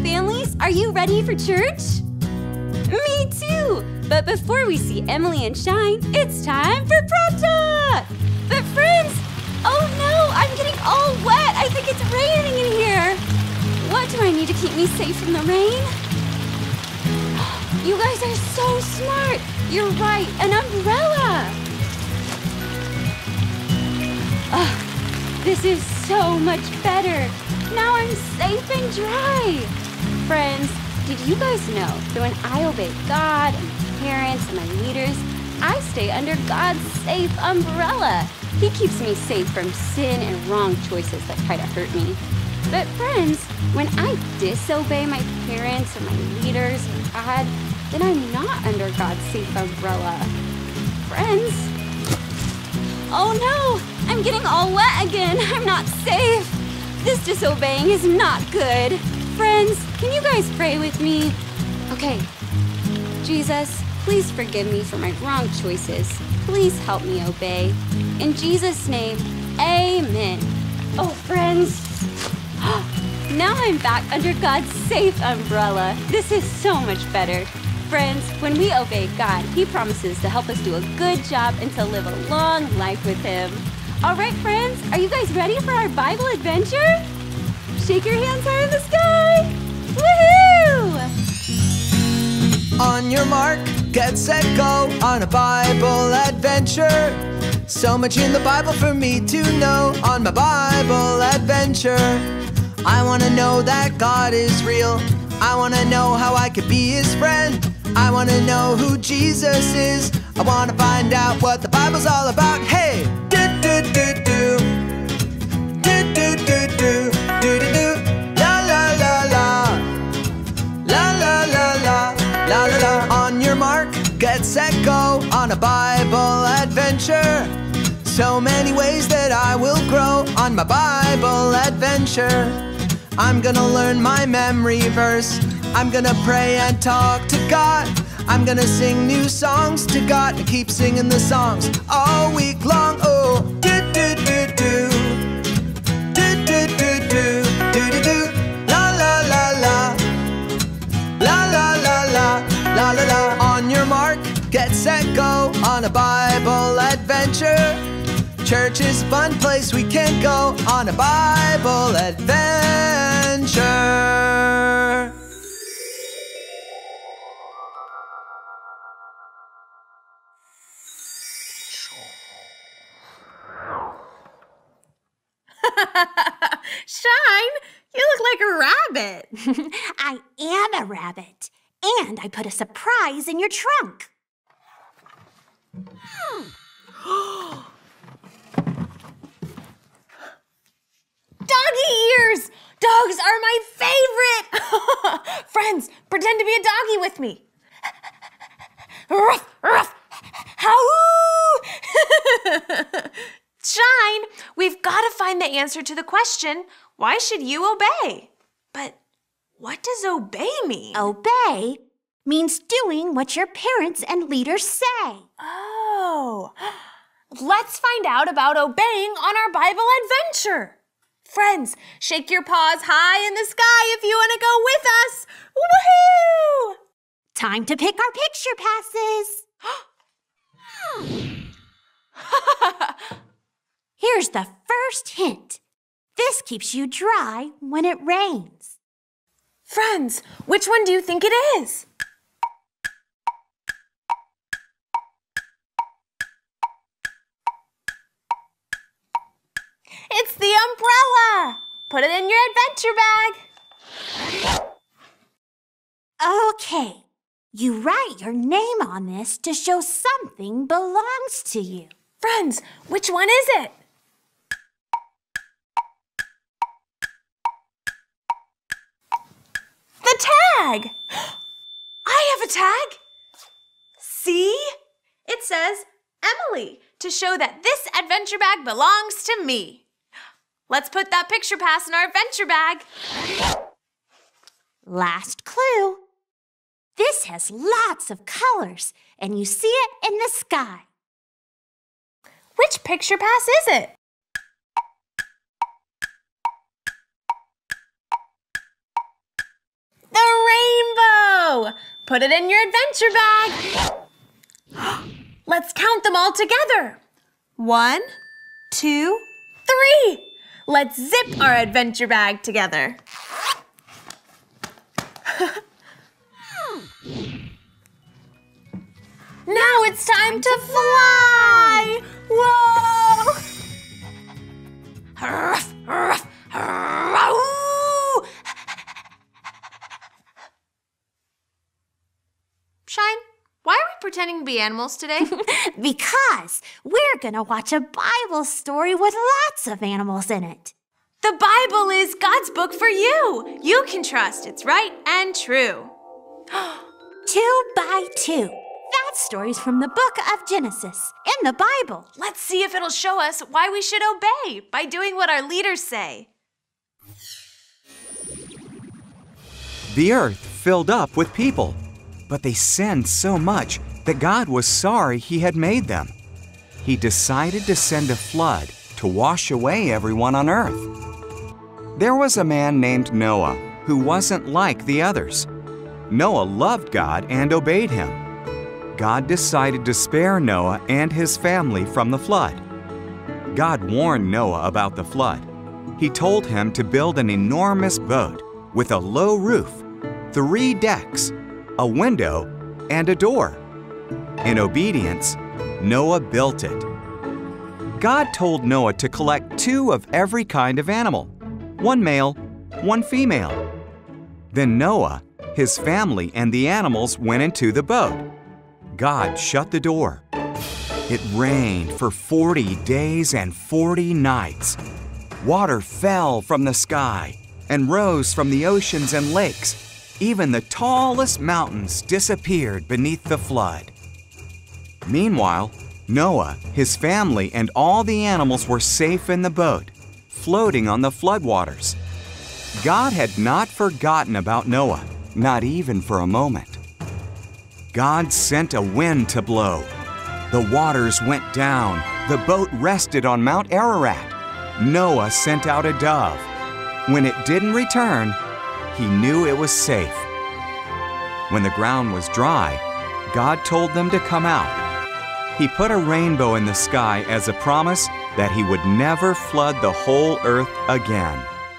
families, are you ready for church? Me too! But before we see Emily and Shine, it's time for Prep Talk! But friends, oh no, I'm getting all wet. I think it's raining in here. What do I need to keep me safe from the rain? You guys are so smart. You're right, an umbrella. This is so much better. Now I'm safe and dry. Friends, did you guys know that when I obey God and my parents and my leaders, I stay under God's safe umbrella? He keeps me safe from sin and wrong choices that try to hurt me. But friends, when I disobey my parents or my leaders or God, then I'm not under God's safe umbrella. Friends, oh no, I'm getting all wet again. I'm not safe. This disobeying is not good. Friends, can you guys pray with me? Okay. Jesus, please forgive me for my wrong choices. Please help me obey. In Jesus' name, amen. Oh, friends. Now I'm back under God's safe umbrella. This is so much better. Friends, when we obey God, He promises to help us do a good job and to live a long life with Him. All right, friends, are you guys ready for our Bible adventure? Shake your hands high in the sky. Woohoo! On your mark, get set, go on a Bible adventure. So much in the Bible for me to know on my Bible adventure. I want to know that God is real. I want to know how I could be His friend. I want to know who Jesus is. I want to find out what the Bible's all about. Hey! Do-do-do-do. Do-do-do-do. Do-do-do. La la la la. La la la la. La la la. On your mark, get set, go on a Bible adventure. So many ways that I will grow on my Bible adventure. I'm gonna learn my memory verse. I'm gonna pray and talk to God. I'm gonna sing new songs to God and keep singing the songs all week long. Oh, do-do-do-do. Do-do-do-do. Do-do-do. La la la la. La la la la. La la la. On your mark, get set, go on a Bible adventure. Church is a fun place we can go on a Bible adventure. Shine, you look like a rabbit. I am a rabbit, and I put a surprise in your trunk. Doggy ears! Dogs are my favorite! Friends, pretend to be a doggy with me. Ruff, ruff, howoo! Shine, we've got to find the answer to the question, why should you obey? But what does obey mean? Obey means doing what your parents and leaders say. Oh, let's find out about obeying on our Bible adventure. Friends, shake your paws high in the sky if you want to go with us. Woohoo! Time to pick our picture passes. Here's the first hint. This keeps you dry when it rains. Friends, which one do you think it is? It's the umbrella! Put it in your adventure bag. Okay, you write your name on this to show something belongs to you. Friends, which one is it? The tag! I have a tag! See? It says Emily to show that this adventure bag belongs to me. Let's put that picture pass in our adventure bag. Last clue. This has lots of colors, and you see it in the sky. Which picture pass is it? Put it in your adventure bag. Let's count them all together. 1, 2, 3. Let's zip our adventure bag together. Now it's time to fly! Whoa! Shine, why are we pretending to be animals today? Because we're gonna watch a Bible story with lots of animals in it. The Bible is God's book for you. You can trust it's right and true. 2 by 2. That story's from the book of Genesis in the Bible. Let's see if it'll show us why we should obey by doing what our leaders say. The earth filled up with people, but they sinned so much that God was sorry He had made them. He decided to send a flood to wash away everyone on earth. There was a man named Noah who wasn't like the others. Noah loved God and obeyed Him. God decided to spare Noah and his family from the flood. God warned Noah about the flood. He told him to build an enormous boat with a low roof, 3 decks, a window, and a door. In obedience, Noah built it. God told Noah to collect 2 of every kind of animal, 1 male, 1 female. Then Noah, his family, and the animals went into the boat. God shut the door. It rained for 40 days and 40 nights. Water fell from the sky and rose from the oceans and lakes. Even the tallest mountains disappeared beneath the flood. Meanwhile, Noah, his family, and all the animals were safe in the boat, floating on the floodwaters. God had not forgotten about Noah, not even for a moment. God sent a wind to blow. The waters went down. The boat rested on Mount Ararat. Noah sent out a dove. When it didn't return, he knew it was safe. When the ground was dry, God told them to come out. He put a rainbow in the sky as a promise that He would never flood the whole earth again.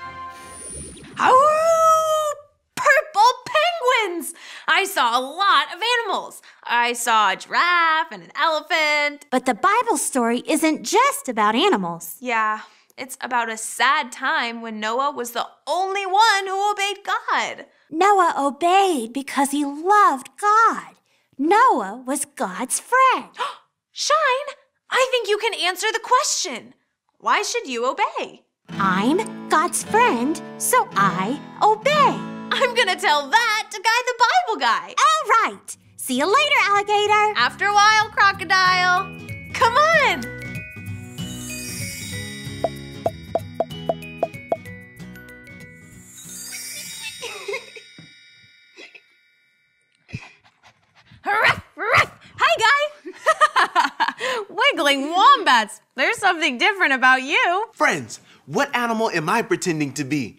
Purple penguins! I saw a lot of animals. I saw a giraffe and an elephant. But the Bible story isn't just about animals. Yeah, it's about a sad time when Noah was the only one who obeyed God. Noah obeyed because he loved God. Noah was God's friend. Shine, I think you can answer the question. Why should you obey? I'm God's friend, so I obey. I'm gonna tell that to Guy the Bible Guy. All right. See you later, alligator. After a while, crocodile. Come on. Hi, Guy. Wiggling wombats. There's something different about you. Friends, what animal am I pretending to be?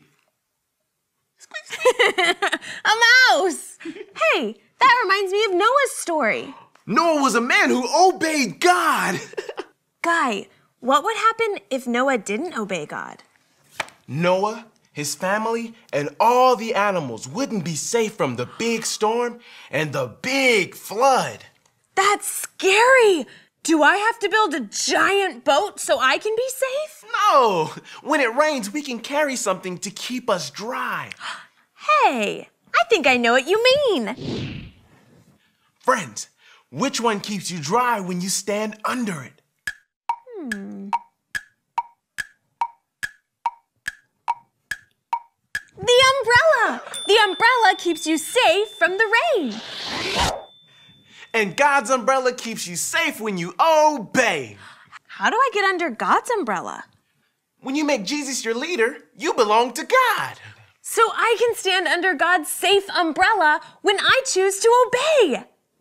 A mouse. Hey, that reminds me of Noah's story. Noah was a man who obeyed God. Guy, what would happen if Noah didn't obey God? Noah, his family, and all the animals wouldn't be safe from the big storm and the big flood. That's scary. Do I have to build a giant boat so I can be safe? No, when it rains, we can carry something to keep us dry. Hey, I think I know what you mean. Friends, which one keeps you dry when you stand under it? The umbrella! The umbrella keeps you safe from the rain. And God's umbrella keeps you safe when you obey. How do I get under God's umbrella? When you make Jesus your leader, you belong to God. So I can stand under God's safe umbrella when I choose to obey.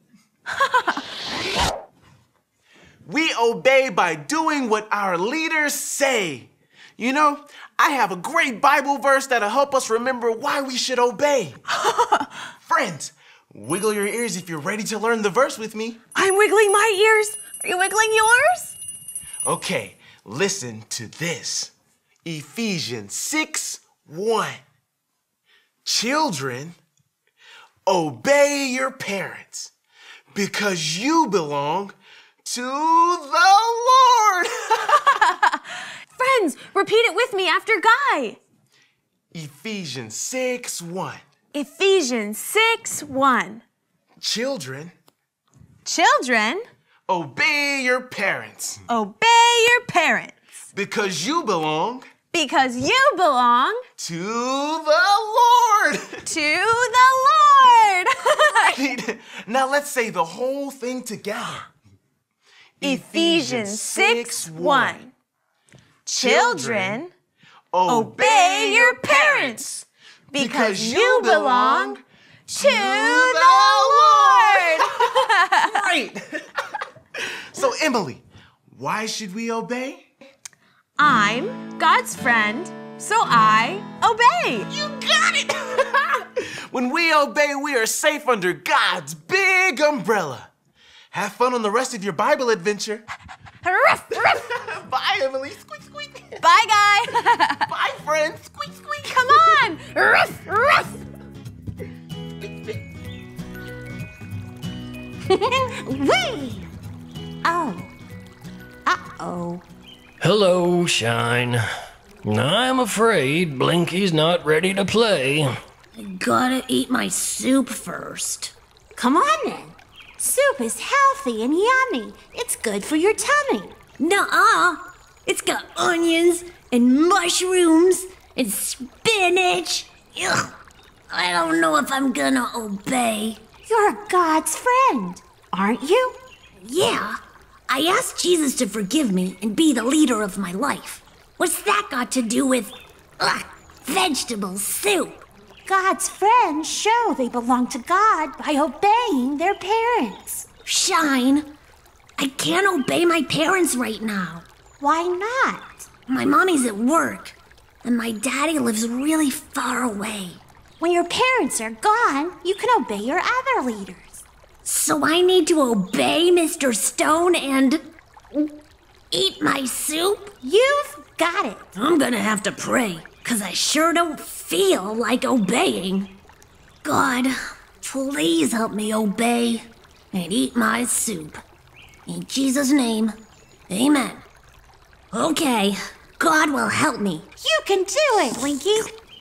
We obey by doing what our leaders say. You know, I have a great Bible verse that'll help us remember why we should obey. Friends, Wiggle your ears if you're ready to learn the verse with me. I'm wiggling my ears. Are you wiggling yours? Okay, listen to this. Ephesians 6:1. Children, obey your parents because you belong to the Lord. Friends, repeat it with me after Guy. Ephesians 6:1. Ephesians 6:1. Children, Children, obey your parents obey your parents because you belong because you belong to the Lord. to the Lord. Now let's say the whole thing together. Ephesians 6:1. Children, obey your parents because you belong to the Lord. Right. So Emily, why should we obey? I'm God's friend, so I obey. You got it! When we obey, we are safe under God's big umbrella. Have fun on the rest of your Bible adventure. Ruff, ruff. Bye, Emily. Squeak, squeak. Bye, Guy. Bye, friends. Squeak, squeak. Come on. Ruff, ruff. Whee! Oh. Uh-oh. Hello, Shine. I'm afraid Blinky's not ready to play. Gotta eat my soup first. Come on then. Soup is healthy and yummy. It's good for your tummy. Nuh-uh. It's got onions and mushrooms and spinach. Ugh. I don't know if I'm gonna obey. You're God's friend, aren't you? Yeah, I asked Jesus to forgive me and be the leader of my life. What's that got to do with, vegetable soup? God's friends show they belong to God by obeying their parents. Shine, I can't obey my parents right now. Why not? My mommy's at work, and my daddy lives really far away. When your parents are gone, you can obey your other leaders. So I need to obey Mr. Stone and eat my soup? You've got it. I'm gonna have to pray, 'cause I sure don't feel like obeying. God, please help me obey and eat my soup. In Jesus' name, amen. Okay, God will help me. You can do it, Blinky.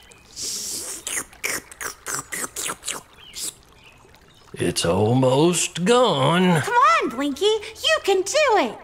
It's almost gone. Come on, Blinky. You can do it.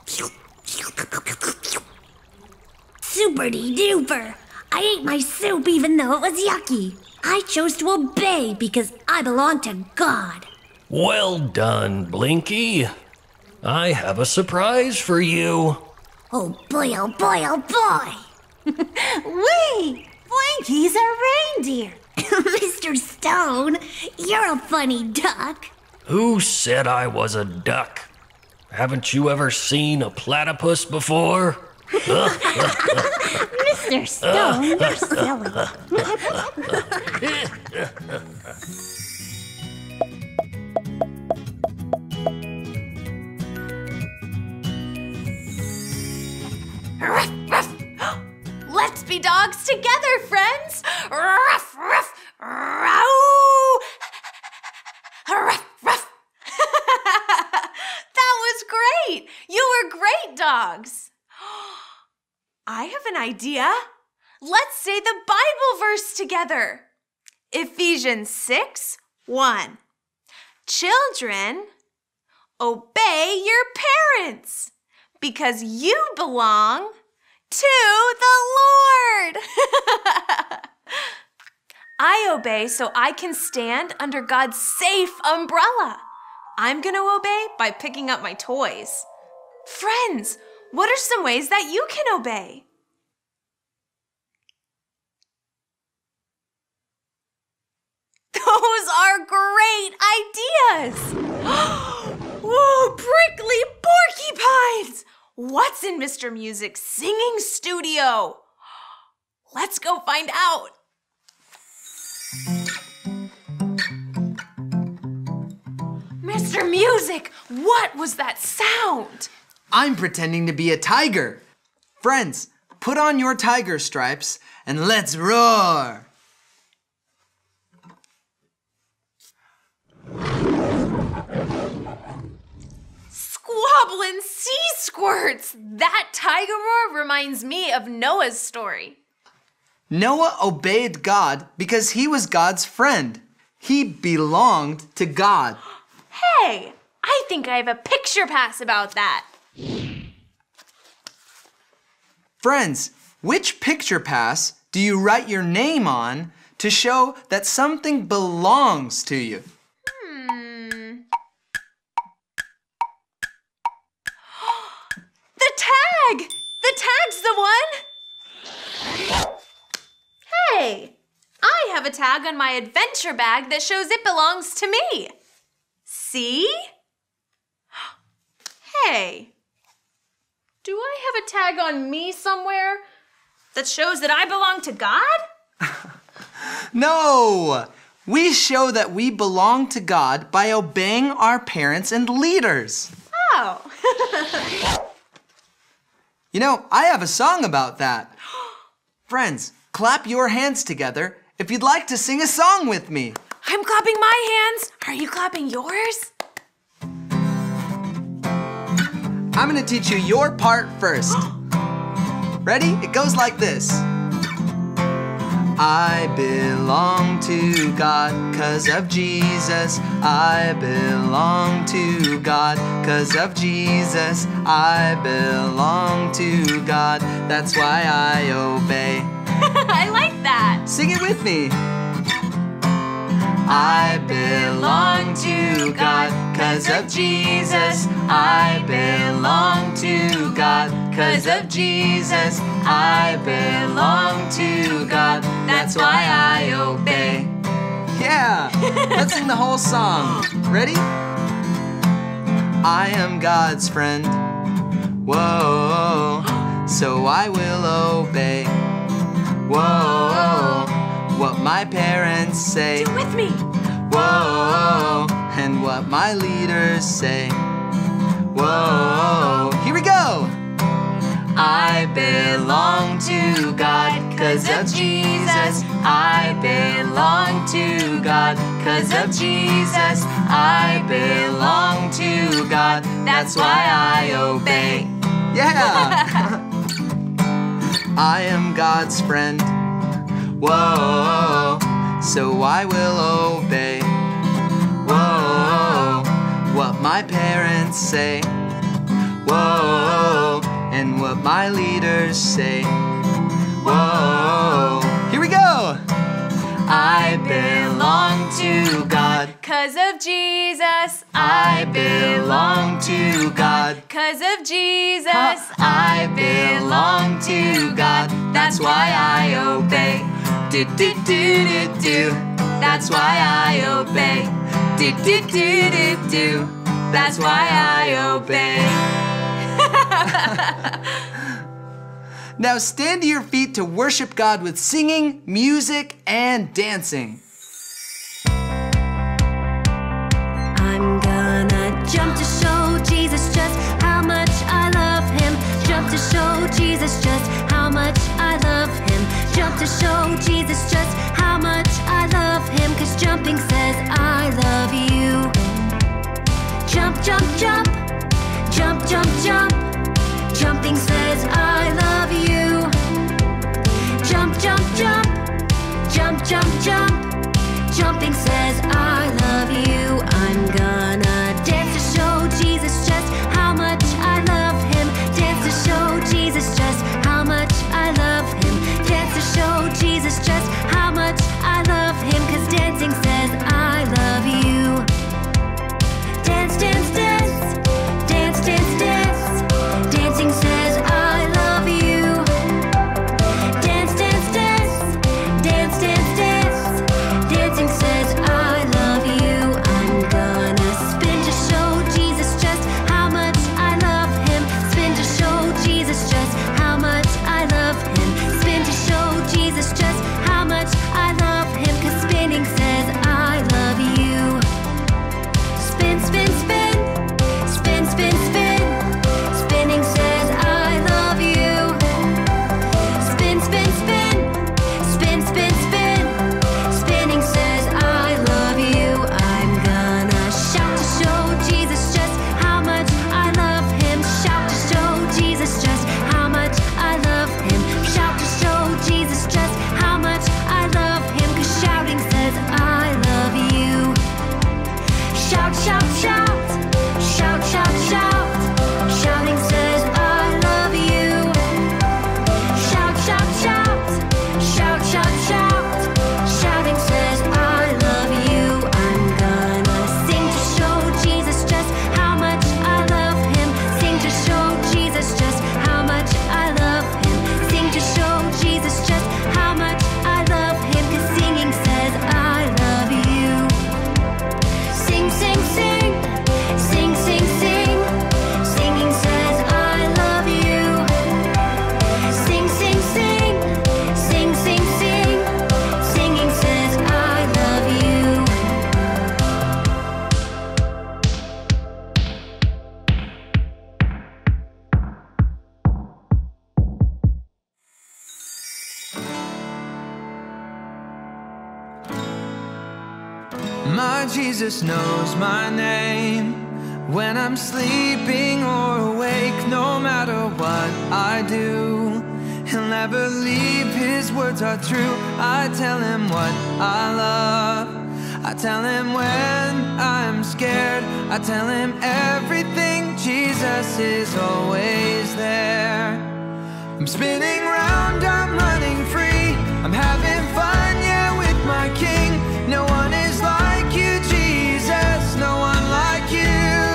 Super-de duper. I ate my soup even though it was yucky. I chose to obey because I belong to God. Well done, Blinky. I have a surprise for you. Oh boy, oh boy, oh boy. Whee! Blinky's a reindeer. Mr. Stone, you're a funny duck. Who said I was a duck? Haven't you ever seen a platypus before? Mr. Stone, you're silly. Ruff, ruff. Let's be dogs together, friends. Ruff, ruff, row. Ruff, ruff. That was great. You were great dogs. I have an idea. Let's say the Bible verse together. Ephesians 6:1. Children, obey your parents because you belong to the Lord. I obey so I can stand under God's safe umbrella. I'm going to obey by picking up my toys. Friends, what are some ways that you can obey? Those are great ideas. Whoa, prickly porcupines! What's in Mr. Music's singing studio? Let's go find out. Mr. Music, what was that sound? I'm pretending to be a tiger. Friends, put on your tiger stripes and let's roar. Squabbling sea squirts! That tiger roar reminds me of Noah's story. Noah obeyed God because he was God's friend. He belonged to God. Hey, I think I have a picture pass about that. Friends, which picture pass do you write your name on to show that something belongs to you? The tag! The tag's the one! Hey, I have a tag on my adventure bag that shows it belongs to me. See? Hey, do I have a tag on me somewhere that shows that I belong to God? No! We show that we belong to God by obeying our parents and leaders. Oh. You know, I have a song about that. Friends, clap your hands together if you'd like to sing a song with me. I'm clapping my hands. Are you clapping yours? I'm gonna teach you your part first. Ready? It goes like this. I belong to God 'cause of Jesus. I belong to God 'cause of Jesus. I belong to God. That's why I obey. I like that. Sing it with me. I belong to God 'cause of Jesus. I belong to God 'cause of Jesus. I belong to God. That's why I obey. Yeah, let's sing the whole song. Ready? I am God's friend. Whoa, so I will obey. Whoa, what my parents say. Do it with me. Whoa, and what my leaders say. Whoa, here we go. I belong to God 'cause of Jesus. I belong to God 'cause of Jesus. I belong to God. That's why I obey. Yeah. I am God's friend. Whoa, so I will obey. Whoa, what my parents say. Whoa, and what my leaders say. Whoa, here we go. I belong to God 'Cause of Jesus. I belong to God. 'Cause of Jesus. I belong to God. That's why I obey. Do do do do do. That's why I obey. Do do do do do. That's why I obey. Now stand to your feet to worship God with singing, music, and dancing. I'm gonna jump to show Jesus just how much I love him. Jump to show Jesus just how much I love him. Jump to show Jesus just how much I love him. 'Cause jumping says I love you. Jump, jump, jump. Jump, jump, jump. Jumping says I love you. Jump, jump, jump. Jump, jump, jump. Jumping says I love you. I'm gonna dance to show Jesus just how much I love him. Dance to show Jesus just how much I love him. Dance to show Jesus just how much I love him. 'Cause dancing says I love you. Dance, dance, dance. Dance, dance, dance. My Jesus knows my name. When I'm sleeping or awake, no matter what I do, He'll never leave, His words are true. I tell Him what I love. I tell Him when I'm scared. I tell Him everything. Jesus is always there. I'm spinning round, I'm running free. I'm having fun, yeah, with my King. No one is like you, Jesus. No one like you.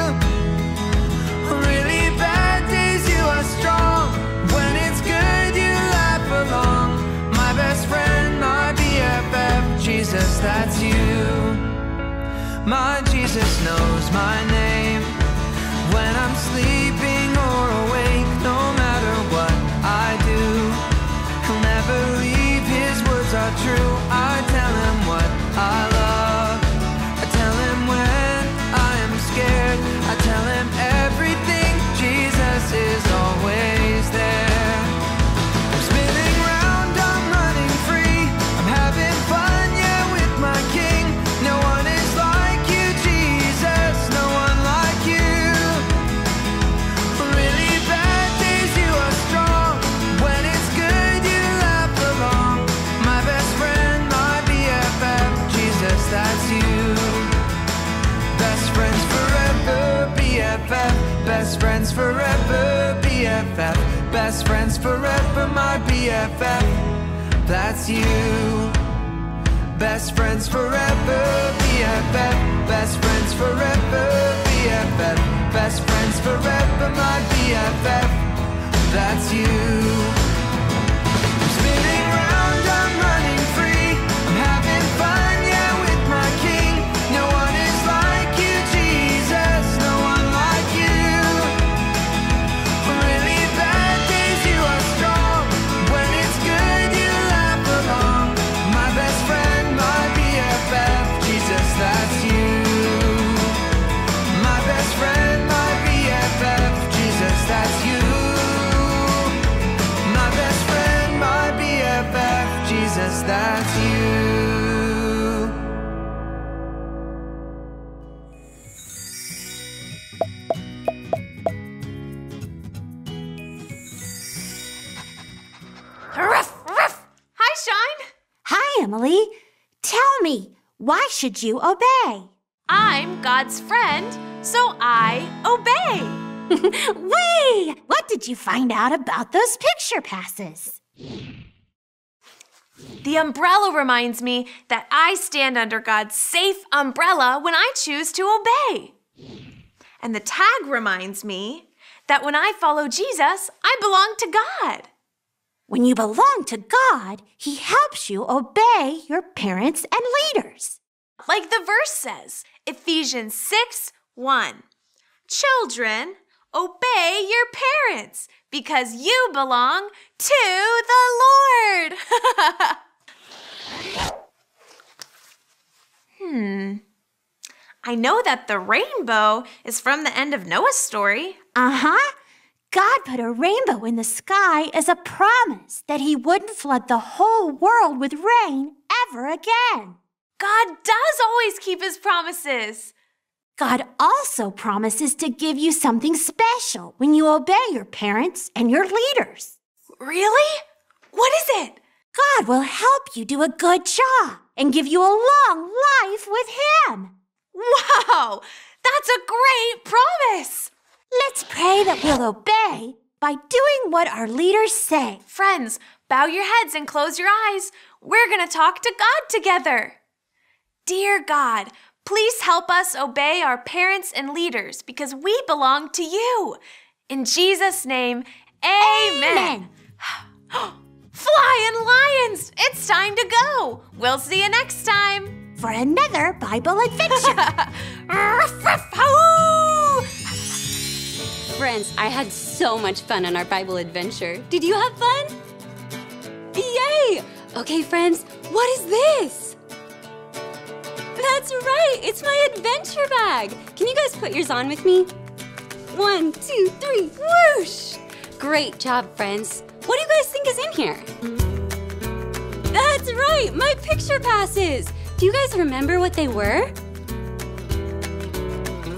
On really bad days, you are strong. When it's good, you laugh along. My best friend, my BFF, Jesus, that's you. My Jesus knows my name. When I'm sleeping or awake, no matter what I do, He'll never leave, His words are true. I tell Him what I love. I tell Him when I am scared. I tell Him everything. Jesus is always there. I'm spinning round, I'm running free. I'm having fun, yeah, with my King. No one is like you, Jesus. No one like you. On really bad days, you are strong. When it's good, you laugh along. My best friend, my BFF, Jesus, that's you. Best friends forever, BFF. Best friends forever, BFF. Best friends forever, my BFF, that's you. Best friends forever, BFF. Best friends forever, BFF. Best friends forever, my BFF, that's you. I'm spinning round, I'm running free. I'm having fun, yeah, with my King. No one is like you, Jesus. No one like you. On really bad days, you are strong. When it's good, you laugh along. My best friend, my BFF, Jesus, that's you. My best friend, my BFF, Jesus, that's you. My best friend, my BFF, Jesus, that's you. Ruff, ruff. Hi, Shine. Hi, Emily. Tell me, why should you obey? I'm God's friend, so I obey. Wait! What did you find out about those picture passes? The umbrella reminds me that I stand under God's safe umbrella when I choose to obey. And the tag reminds me that when I follow Jesus, I belong to God. When you belong to God, He helps you obey your parents and leaders. Like the verse says, Ephesians 6:1. Children, obey your parents because you belong to the Lord. I know that the rainbow is from the end of Noah's story. Uh-huh. God put a rainbow in the sky as a promise that He wouldn't flood the whole world with rain ever again. God does always keep His promises. God also promises to give you something special when you obey your parents and your leaders. Really? What is it? God will help you do a good job and give you a long life with Him. Wow, that's a great promise. Let's pray that we'll obey by doing what our leaders say. Friends, bow your heads and close your eyes. We're going to talk to God together. Dear God, please help us obey our parents and leaders because we belong to you. In Jesus' name, amen. Flying lions, it's time to go. We'll see you next time. For another Bible adventure. Ruff, ruff, hoo! Friends, I had so much fun on our Bible adventure. Did you have fun? Yay! Okay, friends, what is this? That's right, it's my adventure bag. Can you guys put yours on with me? 1, 2, 3, whoosh! Great job, friends. What do you guys think is in here? That's right, my picture passes. Do you guys remember what they were?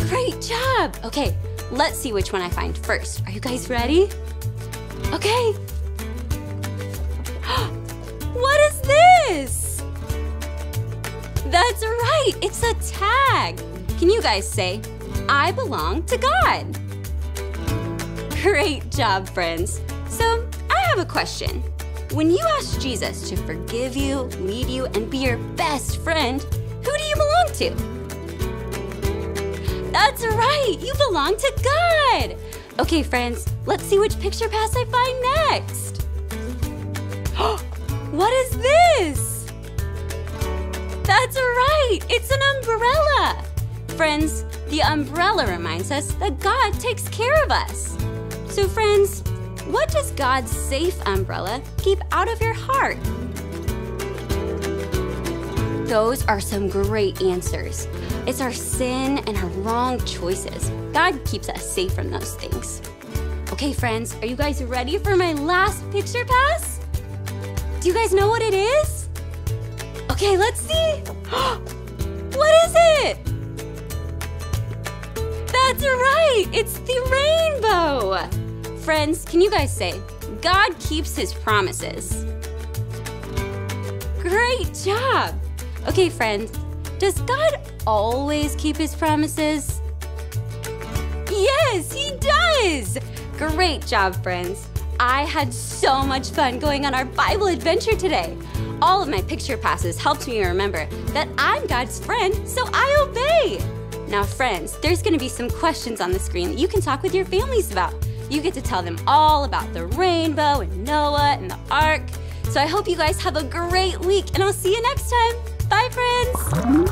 Great job! Okay, let's see which one I find first. Are you guys ready? Okay. What is this? That's right, it's a tag. Can you guys say, I belong to God? Great job, friends. So, I have a question. When you ask Jesus to forgive you, lead you, and be your best friend, who do you belong to? That's right, you belong to God. Okay, friends, let's see which picture pass I find next. What is this? That's right, it's an umbrella. Friends, the umbrella reminds us that God takes care of us. So friends, what does God's safe umbrella keep out of your heart? Those are some great answers. It's our sin and our wrong choices. God keeps us safe from those things. Okay, friends, are you guys ready for my last picture pass? Do you guys know what it is? Okay, let's see. What is it? That's right, it's the rainbow. Friends, can you guys say, God keeps his promises? Great job. Okay, friends, does God always keep his promises? Yes, he does. Great job, friends. I had so much fun going on our Bible adventure today. All of my picture passes helped me remember that I'm God's friend, so I obey. Now, friends, there's going to be some questions on the screen that you can talk with your families about. You get to tell them all about the rainbow and Noah and the ark. So I hope you guys have a great week, and I'll see you next time. Bye, friends.